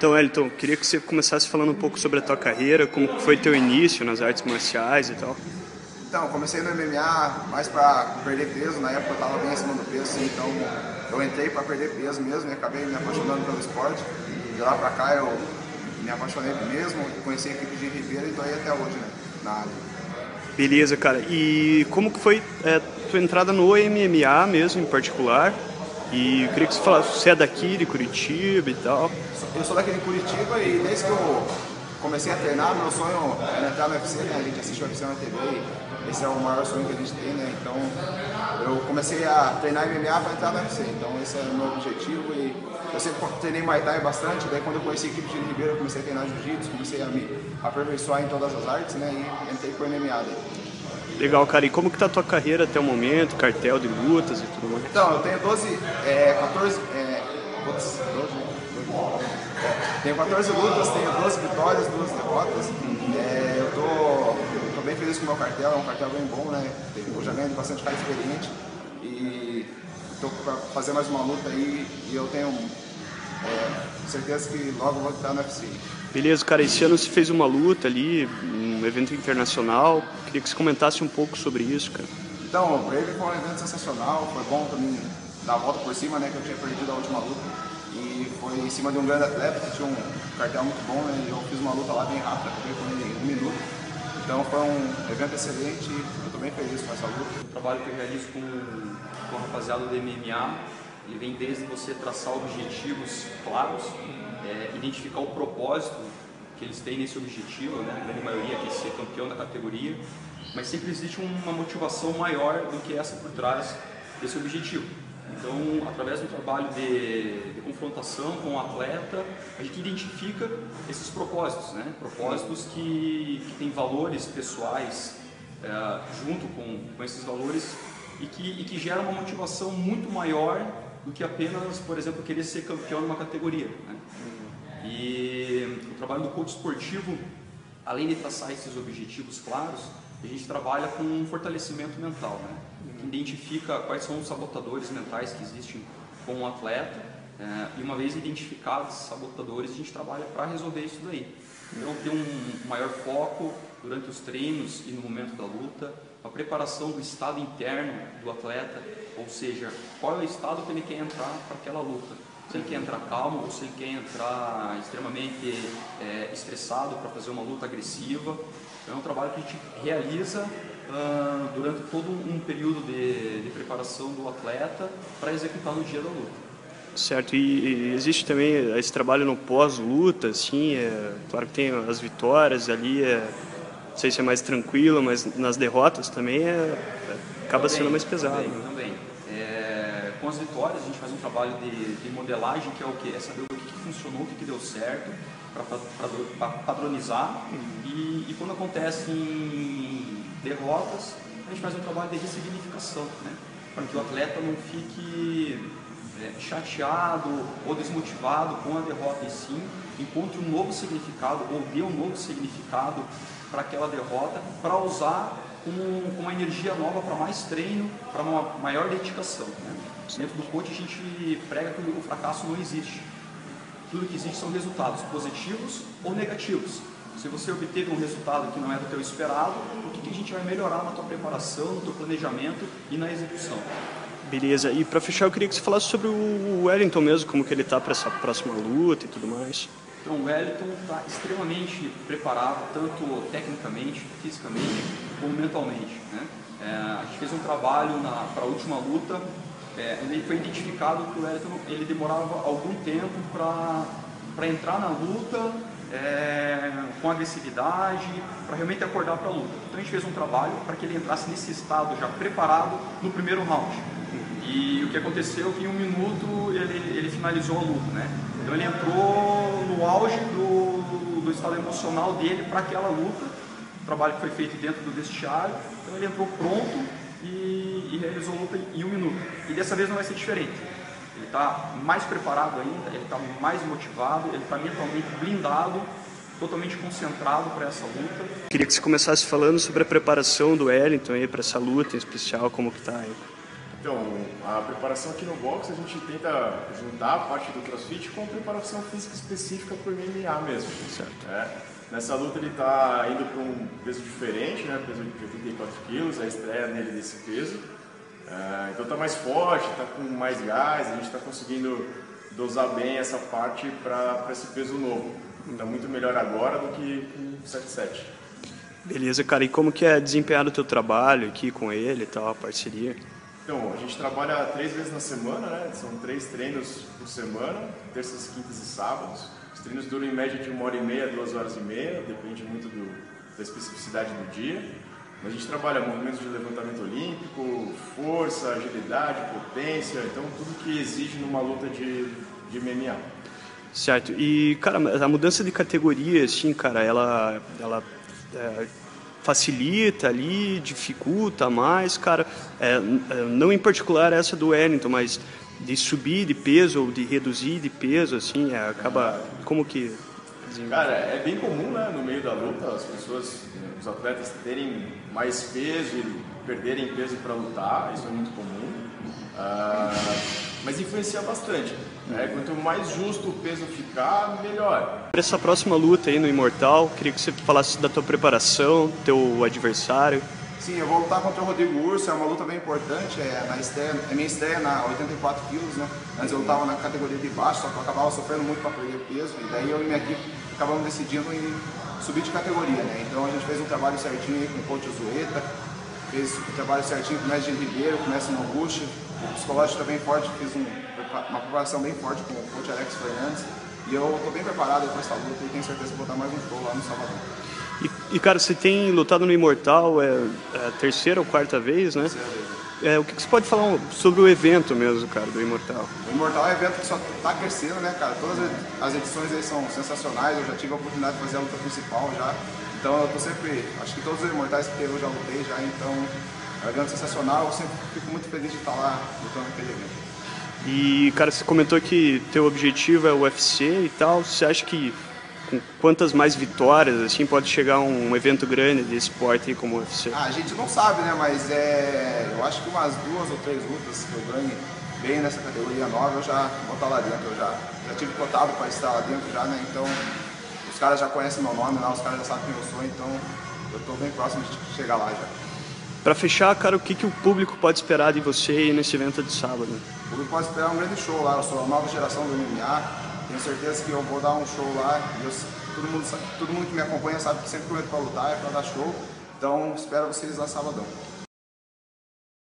Então, Wellington, queria que você começasse falando um pouco sobre a tua carreira, como foi teu início nas artes marciais e tal. Então, comecei no MMA mais para perder peso, na época eu estava bem acima do peso, assim, então eu entrei para perder peso mesmo e acabei me apaixonando pelo esporte. De lá para cá eu me apaixonei mesmo, conheci a equipe de Ribeira e estou aí até hoje, né, na área. Beleza, cara. E como que foi tua entrada no MMA mesmo, em particular? E eu queria que você falasse, você é daqui, de Curitiba e tal. Eu sou daqui de Curitiba e desde que eu comecei a treinar, meu sonho era entrar no UFC, né? A gente assiste o UFC na TV e esse é o maior sonho que a gente tem, né? Então eu comecei a treinar MMA para entrar no UFC, então esse é o meu objetivo e eu sempre treinei Muay Thai bastante, daí quando eu conheci a equipe de Ribeira eu comecei a treinar Jiu-Jitsu, comecei a me aperfeiçoar em todas as artes, né? E entrei pro MMA daí. Legal, cara. E como que tá a tua carreira até o momento, cartel de lutas e tudo mais? Então, eu tenho 14 lutas, tenho 12 vitórias, 2 derrotas. Eu tô bem feliz com o meu cartel, é um cartel bem bom, né? Eu já ganho de bastante cara experiente e tô pra fazer mais uma luta aí e eu tenho certeza que logo vou estar no UFC. Beleza, cara. Esse ano você fez uma luta ali, um evento internacional. Queria que você comentasse um pouco sobre isso, cara. Então, o Brave foi um evento sensacional, foi bom pra mim dar a volta por cima, né? Que eu tinha perdido a última luta. E foi em cima de um grande atleta que tinha um cartel muito bom, né? E eu fiz uma luta lá bem rápida, acabei com ele em 1 minuto. Então foi um evento excelente e eu estou bem feliz com essa luta. O trabalho que eu realizo com a rapaziada do MMA, ele vem desde você traçar objetivos claros, identificar o propósito que eles têm nesse objetivo, né? A grande maioria quer ser campeão da categoria, mas sempre existe uma motivação maior do que essa por trás desse objetivo. Então, através do trabalho de confrontação com o atleta, a gente identifica esses propósitos, né? Propósitos que têm valores pessoais junto com esses valores e que geram uma motivação muito maior do que apenas, por exemplo, querer ser campeão numa categoria, né? E o trabalho do coach esportivo, além de traçar esses objetivos claros, a gente trabalha com um fortalecimento mental, né? Que identifica quais são os sabotadores mentais que existem com o atleta e uma vez identificados esses sabotadores, a gente trabalha para resolver isso daí. Então, ter um maior foco durante os treinos e no momento da luta, a preparação do estado interno do atleta, ou seja, qual é o estado que ele quer entrar para aquela luta. Se ele quer entrar calmo ou se ele quer entrar extremamente estressado para fazer uma luta agressiva. Então, é um trabalho que a gente realiza durante todo um período de preparação do atleta para executar no dia da luta. Certo, e existe também esse trabalho no pós-luta, assim, claro que tem as vitórias ali, não sei se é mais tranquilo, mas nas derrotas também acaba sendo mais pesado. Também. Com as vitórias a gente faz um trabalho de modelagem, que é o quê? É saber o que funcionou, o que deu certo, para padronizar. E quando acontecem derrotas, a gente faz um trabalho de ressignificação, né? Para que o atleta não fique chateado ou desmotivado com a derrota em si, encontre um novo significado ou dê um novo significado para aquela derrota, para usar com uma energia nova para mais treino, para uma maior dedicação, né? Dentro do coach a gente prega que o fracasso não existe. Tudo que existe são resultados positivos ou negativos. Se você obteve um resultado que não é do teu esperado, o que a gente vai melhorar na tua preparação, no teu planejamento e na execução. Beleza, e para fechar eu queria que você falasse sobre o Wellington mesmo, como que ele está para essa próxima luta e tudo mais. Então o Wellington está extremamente preparado, tanto tecnicamente, fisicamente, como mentalmente, né? A gente fez um trabalho para a última luta, onde foi identificado que o Wellington ele demorava algum tempo para entrar na luta, com agressividade, para realmente acordar para a luta. Então a gente fez um trabalho para que ele entrasse nesse estado já preparado no primeiro round. E o que aconteceu é que em 1 minuto ele finalizou a luta, né? Então ele entrou no auge do estado emocional dele para aquela luta, o trabalho que foi feito dentro do vestiário. Então ele entrou pronto e realizou a luta em 1 minuto. E dessa vez não vai ser diferente. Ele está mais preparado ainda, ele está mais motivado, ele está mentalmente blindado, totalmente concentrado para essa luta. Queria que você começasse falando sobre a preparação do Wellington para essa luta em especial, como que está aí. Então, a preparação aqui no box a gente tenta juntar a parte do CrossFit com a preparação física específica para o MMA mesmo. Certo. Nessa luta ele está indo para um peso diferente, né? Peso de 84 quilos, a estreia nele desse peso. Então está mais forte, está com mais gás, a gente está conseguindo dosar bem essa parte para esse peso novo. Está muito melhor agora do que com 77. Beleza, cara. E como que é desempenhar o teu trabalho aqui com ele e tal, a parceria? Então, a gente trabalha 3 vezes na semana, né? São 3 treinos por semana, terças, quintas e sábados. Os treinos duram em média de 1h30 a 2h30, depende muito da especificidade do dia. Mas a gente trabalha movimentos de levantamento olímpico, força, agilidade, potência, então tudo que exige numa luta de MMA. Certo. E, cara, a mudança de categoria, assim, cara, ela facilita ali, dificulta mais, cara, não em particular essa do Wellington, mas de subir de peso ou de reduzir de peso, assim, acaba, como que... Cara, é bem comum, né, no meio da luta, as pessoas, os atletas terem mais peso e perderem peso para lutar, isso é muito comum, mas influencia bastante. Quanto mais justo o peso ficar, melhor. Essa próxima luta aí no Imortal, queria que você falasse da tua preparação, teu adversário. Sim, eu vou lutar contra o Rodrigo Urso, é uma luta bem importante, é minha estreia na 84 quilos, né? Antes eu lutava na categoria de baixo, só que eu acabava sofrendo muito para perder peso, e daí eu e minha equipe acabamos decidindo em subir de categoria, né? Então a gente fez um trabalho certinho aí com o coach Zueta, fez um trabalho certinho com o Mestre Ribeiro, com o Mestre Noguchi, o psicológico também forte, fiz uma preparação bem forte com o coach Alex Fernandes, e eu estou bem preparado para essa luta e tenho certeza que vou dar mais um show lá no Salvador. E cara, você tem lutado no Imortal, é a terceira ou quarta vez, né? Terceira vez. O que você pode falar sobre o evento mesmo, cara, do Imortal? O Imortal é um evento que só está crescendo, né, cara? Todas as edições aí são sensacionais, eu já tive a oportunidade de fazer a luta principal já. Então eu tô sempre, acho que todos os Imortais que eu já lutei já, então é um evento sensacional, eu sempre fico muito feliz de estar lá lutando naquele evento. E, cara, você comentou que teu objetivo é o UFC e tal, você acha que com quantas mais vitórias, assim, pode chegar um evento grande de esporte aí como o UFC? A gente não sabe, né, mas eu acho que umas 2 ou 3 lutas que eu ganhe bem nessa categoria nova, eu já vou estar lá dentro, eu já tive cotado para estar lá dentro já, né, então os caras já conhecem meu nome, né, os caras já sabem quem eu sou, então eu estou bem próximo de chegar lá já. Para fechar, cara, o que o público pode esperar de você aí nesse evento de sábado? O público pode esperar um grande show lá, eu sou a nova geração do MMA, tenho certeza que eu vou dar um show lá e todo mundo que me acompanha sabe que sempre que eu entro para lutar é para dar show, então espero vocês lá sabadão.